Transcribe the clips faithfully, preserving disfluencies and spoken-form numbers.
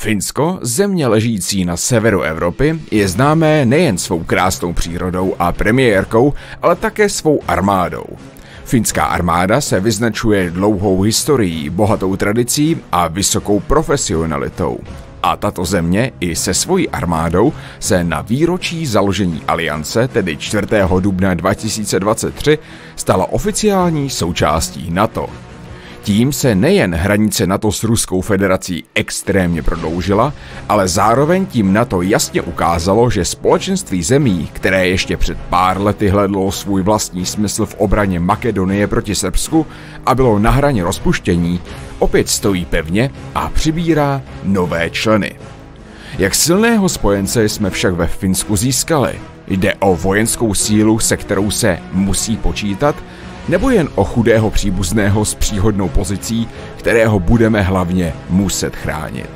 Finsko, země ležící na severu Evropy, je známé nejen svou krásnou přírodou a premiérkou, ale také svou armádou. Finská armáda se vyznačuje dlouhou historií, bohatou tradicí a vysokou profesionalitou. A tato země i se svojí armádou se na výročí založení aliance, tedy čtvrtého dubna dva tisíce dvacet tři, stala oficiální součástí NATO. Tím se nejen hranice NATO s Ruskou federací extrémně prodloužila, ale zároveň tím NATO jasně ukázalo, že společenství zemí, které ještě před pár lety hledalo svůj vlastní smysl v obraně Makedonie proti Srbsku a bylo na hraně rozpuštění, opět stojí pevně a přibírá nové členy. Jak silného spojence jsme však ve Finsku získali? Jde o vojenskou sílu, se kterou se musí počítat, nebo jen o chudého příbuzného s příhodnou pozicí, kterého budeme hlavně muset chránit?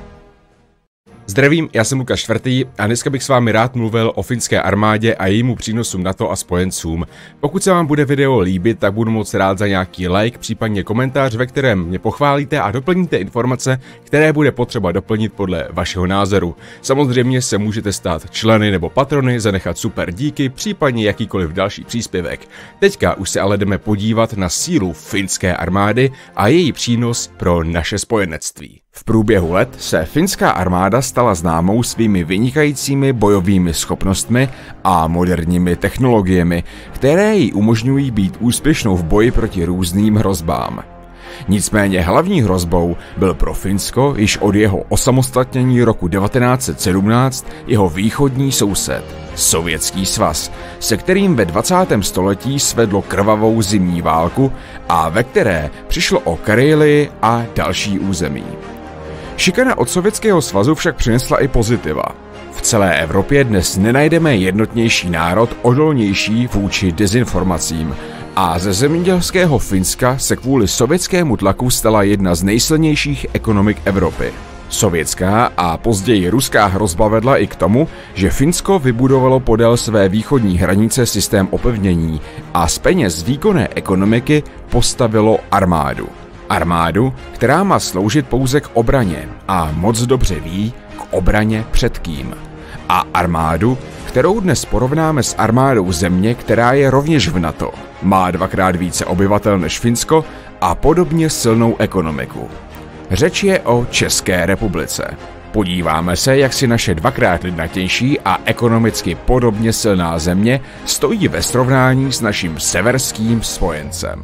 Zdravím, já jsem Lukáš Čtvrtý a dneska bych s vámi rád mluvil o finské armádě a jejímu přínosům NATO a spojencům. Pokud se vám bude video líbit, tak budu moc rád za nějaký like, případně komentář, ve kterém mě pochválíte a doplníte informace, které bude potřeba doplnit podle vašeho názoru. Samozřejmě se můžete stát členy nebo patrony, zanechat super díky, případně jakýkoliv další příspěvek. Teďka už se ale jdeme podívat na sílu finské armády a její přínos pro naše spojenectví. V průběhu let se finská armáda stala známou svými vynikajícími bojovými schopnostmi a moderními technologiemi, které jí umožňují být úspěšnou v boji proti různým hrozbám. Nicméně hlavní hrozbou byl pro Finsko již od jeho osamostatnění roku devatenáct set sedmnáct jeho východní soused, Sovětský svaz, se kterým ve dvacátém století svedlo krvavou zimní válku a ve které přišlo o Karelii a další území. Šikana od Sovětského svazu však přinesla i pozitiva. V celé Evropě dnes nenajdeme jednotnější národ odolnější vůči dezinformacím a ze zemědělského Finska se kvůli sovětskému tlaku stala jedna z nejsilnějších ekonomik Evropy. Sovětská a později ruská hrozba vedla i k tomu, že Finsko vybudovalo podél své východní hranice systém opevnění a z peněz výkonné ekonomiky postavilo armádu. Armádu, která má sloužit pouze k obraně a moc dobře ví, k obraně před kým. A armádu, kterou dnes porovnáme s armádou země, která je rovněž v NATO, má dvakrát více obyvatel než Finsko a podobně silnou ekonomiku. Řeč je o České republice. Podíváme se, jak si naše dvakrát lidnatější a ekonomicky podobně silná země stojí ve srovnání s naším severským spojencem.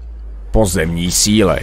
Pozemní síly.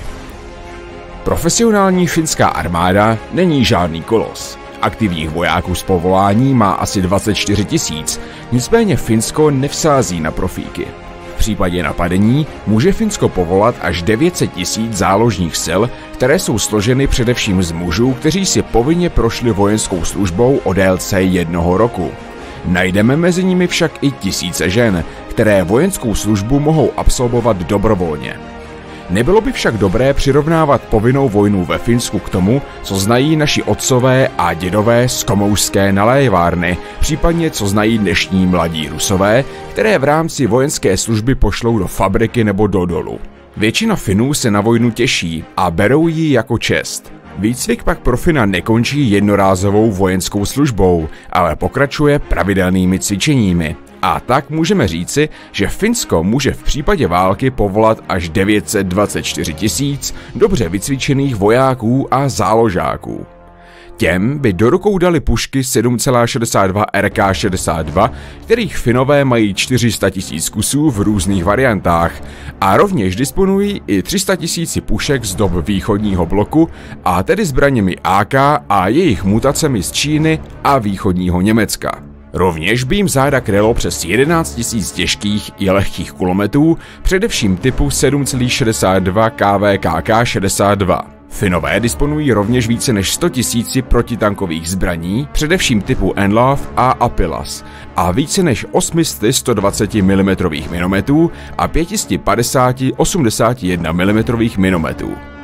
Profesionální finská armáda není žádný kolos. Aktivních vojáků z povolání má asi dvacet čtyři tisíc, nicméně Finsko nevsází na profíky. V případě napadení může Finsko povolat až devět set tisíc záložních sil, které jsou složeny především z mužů, kteří si povinně prošli vojenskou službou o délce jednoho roku. Najdeme mezi nimi však i tisíce žen, které vojenskou službu mohou absolvovat dobrovolně. Nebylo by však dobré přirovnávat povinnou vojnu ve Finsku k tomu, co znají naši otcové a dědové z komoušské nalévárny, případně co znají dnešní mladí Rusové, které v rámci vojenské služby pošlou do fabriky nebo do dolu. Většina Finů se na vojnu těší a berou ji jako čest. Výcvik pak pro Fina nekončí jednorázovou vojenskou službou, ale pokračuje pravidelnými cvičeními. A tak můžeme říci, že Finsko může v případě války povolat až devět set dvacet čtyři tisíc dobře vycvičených vojáků a záložáků. Těm by do rukou dali pušky sedm celá šedesát dva R K šedesát dva, kterých Finové mají čtyři sta tisíc kusů v různých variantách a rovněž disponují i tři sta tisíc pušek z dob východního bloku, a tedy zbraněmi A K a jejich mutacemi z Číny a východního Německa. Rovněž by jim záda krylo přes jedenáct tisíc těžkých i lehkých kulometů, především typu sedm celá šedesát dva K V K K šedesát dva. Finové disponují rovněž více než sto tisíc protitankových zbraní, především typu Enlav a Apilas, a více než osm set sto dvacet milimetrů minometů a pět set padesát osmdesát jedna milimetrů minometů.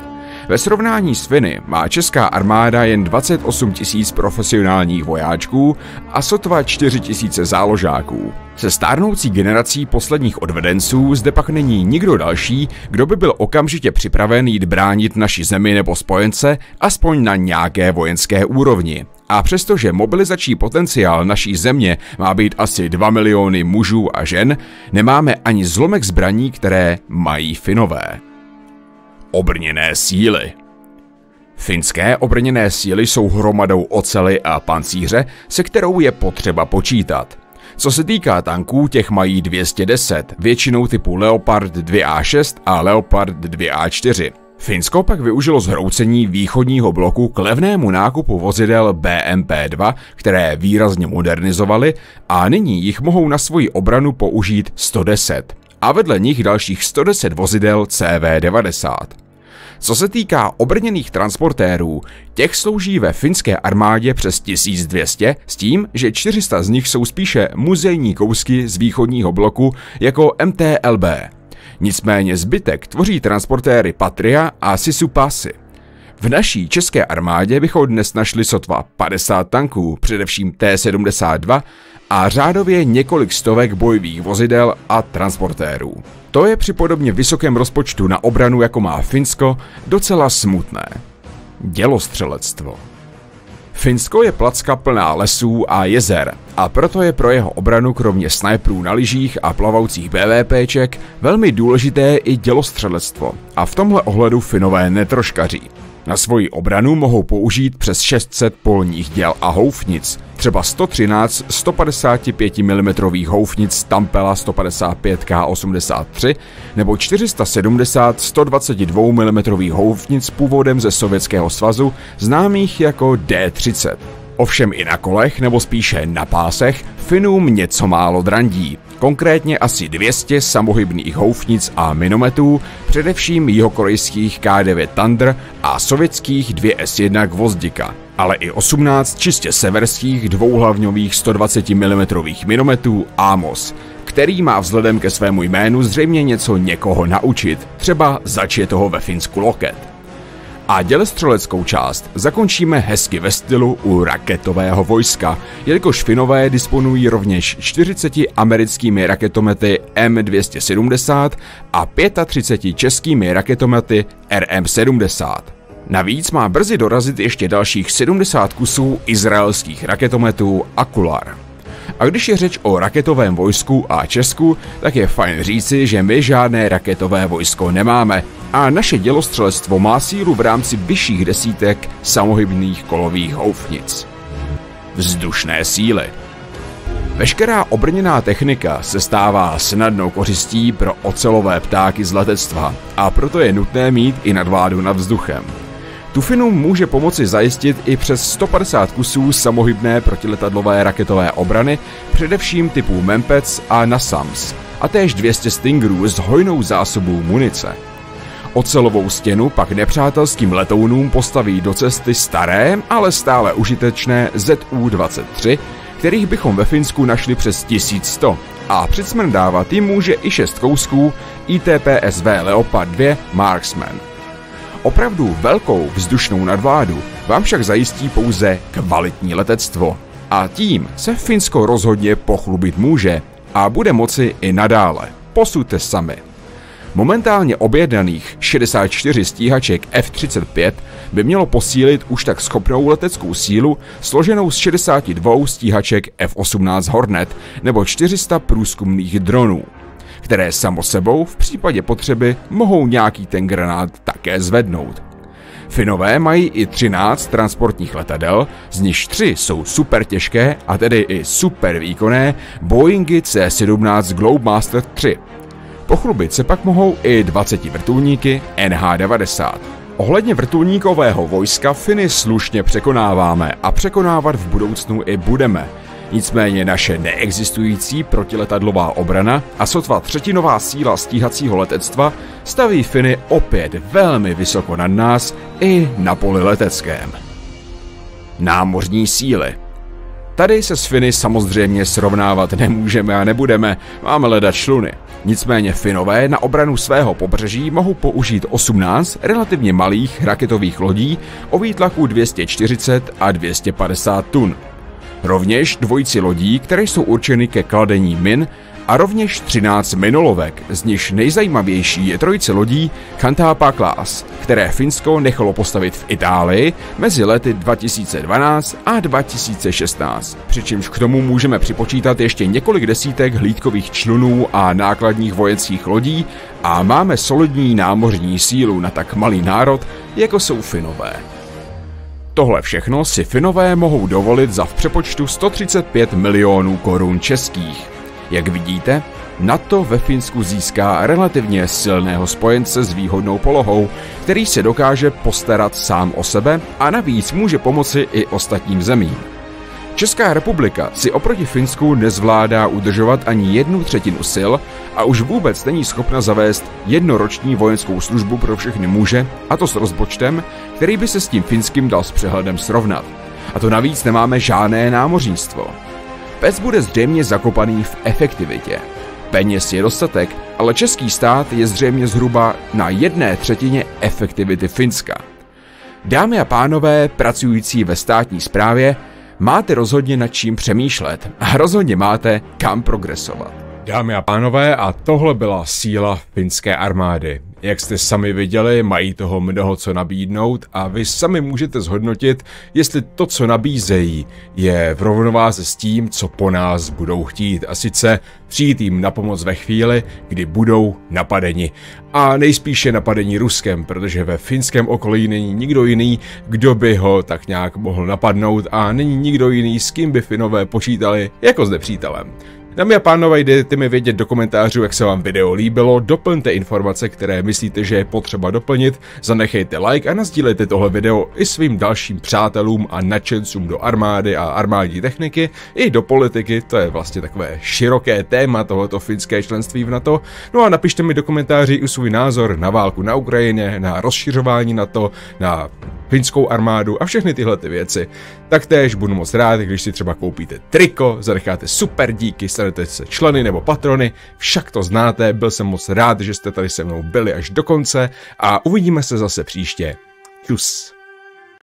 Ve srovnání s Finy má česká armáda jen dvacet osm tisíc profesionálních vojáčků a sotva čtyři tisíce záložáků. Se stárnoucí generací posledních odvedenců zde pak není nikdo další, kdo by byl okamžitě připraven jít bránit naši zemi nebo spojence aspoň na nějaké vojenské úrovni. A přestože mobilizační potenciál naší země má být asi dva miliony mužů a žen, nemáme ani zlomek zbraní, které mají Finové. Obrněné síly. Finské obrněné síly jsou hromadou ocely a pancíře, se kterou je potřeba počítat. Co se týká tanků, těch mají dvě stě deset, většinou typu Leopard dva A šest a Leopard dva A čtyři. Finsko pak využilo zhroucení východního bloku k levnému nákupu vozidel B M P dva, které výrazně modernizovali, a nyní jich mohou na svoji obranu použít sto deset. A vedle nich dalších sto deset vozidel C V devadesát. Co se týká obrněných transportérů, těch slouží ve finské armádě přes tisíc dvě stě, s tím, že čtyři sta z nich jsou spíše muzejní kousky z východního bloku jako M T L B. Nicméně zbytek tvoří transportéry Patria a Sisupasy. V naší české armádě bychom dnes našli sotva padesát tanků, především T sedmdesát dva, a řádově několik stovek bojových vozidel a transportérů. To je při podobně vysokém rozpočtu na obranu, jako má Finsko, docela smutné. Dělostřelectvo. Finsko je placka plná lesů a jezer, a proto je pro jeho obranu kromě snajprů na lyžích a plavoucích BVPček velmi důležité i dělostřelectvo, a v tomhle ohledu Finové netroškaří. Na svoji obranu mohou použít přes šest set polních děl a houfnic, třeba sto třináct sto padesát pět milimetrů houfnic Tampela sto padesát pět K osmdesát tři nebo čtyři sta sedmdesát sto dvacet dva milimetrů houfnic původem ze Sovětského svazu, známých jako D třicet. Ovšem i na kolech, nebo spíše na pásech, Finům něco málo drandí. Konkrétně asi dvě stě samohybných houfnic a minometů, především jihokorejských K devět Thunder a sovětských dva S jedna Gvozdika, ale i osmnáct čistě severských dvouhlavňových sto dvacet milimetrů minometů Amos, který má vzhledem ke svému jménu zřejmě něco někoho naučit, třeba zač je toho ve Finsku loket. A dělostřeleckou část zakončíme hezky ve stylu u raketového vojska, jelikož Finové disponují rovněž čtyřiceti americkými raketomety M dvě stě sedmdesát a třiceti pěti českými raketomety R M sedmdesát. Navíc má brzy dorazit ještě dalších sedmdesát kusů izraelských raketometů Akular. A když je řeč o raketovém vojsku a Česku, tak je fajn říci, že my žádné raketové vojsko nemáme a naše dělostřelectvo má sílu v rámci vyšších desítek samohybných kolových houfnic. Vzdušné síly. Veškerá obrněná technika se stává snadnou kořistí pro ocelové ptáky z letectva, a proto je nutné mít i nadvládu nad vzduchem. Tu Finům může pomoci zajistit i přes sto padesát kusů samohybné protiletadlové raketové obrany, především typů Mempec a Nasams, a též dvě stě Stingerů s hojnou zásobou munice. Ocelovou stěnu pak nepřátelským letounům postaví do cesty staré, ale stále užitečné Z U dvacet tři, kterých bychom ve Finsku našli přes tisíc sto, a přicmrdávat jim může i šest kousků I T P S V Leopard dva Marksman. Opravdu velkou vzdušnou nadvládu vám však zajistí pouze kvalitní letectvo. A tím se Finsko rozhodně pochlubit může a bude moci i nadále. Posuďte sami. Momentálně objednaných šedesát čtyři stíhaček F třicet pět by mělo posílit už tak schopnou leteckou sílu složenou z šedesáti dvou stíhaček F osmnáct Hornet nebo čtyři sta průzkumných dronů, které samo sebou v případě potřeby mohou nějaký ten granát také zvednout. Finové mají i třináct transportních letadel, z nichž tři jsou super těžké a tedy i super výkonné Boeingy C sedmnáct Globemaster tři. Pochlubit se pak mohou i dvaceti vrtulníky N H devadesát. Ohledně vrtulníkového vojska Finy slušně překonáváme a překonávat v budoucnu i budeme. Nicméně naše neexistující protiletadlová obrana a sotva třetinová síla stíhacího letectva staví Finy opět velmi vysoko nad nás i na poli leteckém. Námořní síly. Tady se s Finy samozřejmě srovnávat nemůžeme a nebudeme, máme leda čluny. Nicméně Finové na obranu svého pobřeží mohou použít osmnáct relativně malých raketových lodí o výtlaku dvě stě čtyřicet a dvě stě padesát tun. Rovněž dvojici lodí, které jsou určeny ke kladení min, a rovněž třináct minolovek, z nichž nejzajímavější je trojice lodí Kantapa Class, které Finsko nechalo postavit v Itálii mezi lety dva tisíce dvanáct a dva tisíce šestnáct. Přičemž k tomu můžeme připočítat ještě několik desítek hlídkových člunů a nákladních vojenských lodí a máme solidní námořní sílu na tak malý národ, jako jsou Finové. Tohle všechno si Finové mohou dovolit za v přepočtu sto třicet pět milionů korun českých. Jak vidíte, NATO ve Finsku získá relativně silného spojence s výhodnou polohou, který se dokáže postarat sám o sebe a navíc může pomoci i ostatním zemím. Česká republika si oproti Finsku nezvládá udržovat ani jednu třetinu sil a už vůbec není schopna zavést jednoroční vojenskou službu pro všechny muže, a to s rozpočtem, který by se s tím finským dal s přehledem srovnat. A to navíc nemáme žádné námořnictvo. Pes bude zřejmě zakopaný v efektivitě. Peněz je dostatek, ale český stát je zřejmě zhruba na jedné třetině efektivity Finska. Dámy a pánové pracující ve státní správě, máte rozhodně nad čím přemýšlet a rozhodně máte kam progresovat. Dámy a pánové, a tohle byla síla finské armády. Jak jste sami viděli, mají toho mnoho co nabídnout a vy sami můžete zhodnotit, jestli to, co nabízejí, je v rovnováze s tím, co po nás budou chtít, a sice přijít jim na pomoc ve chvíli, kdy budou napadeni. A nejspíše napadení Ruskem, protože ve finském okolí není nikdo jiný, kdo by ho tak nějak mohl napadnout, a není nikdo jiný, s kým by Finové počítali jako s nepřítelem. Dámy a pánové, dejte mi vědět do komentářů, jak se vám video líbilo, doplňte informace, které myslíte, že je potřeba doplnit, zanechejte like a nasdílejte tohle video i svým dalším přátelům a nadšencům do armády a armádní techniky, i do politiky, to je vlastně takové široké téma tohoto finské členství v NATO. No a napište mi do komentáří i svůj názor na válku na Ukrajině, na rozšiřování NATO, na finskou armádu a všechny tyhle ty věci. Taktéž budu moc rád, když si třeba koupíte triko, zanecháte super díky, stanete se členy nebo patrony, však to znáte, byl jsem moc rád, že jste tady se mnou byli až do konce a uvidíme se zase příště. Čus.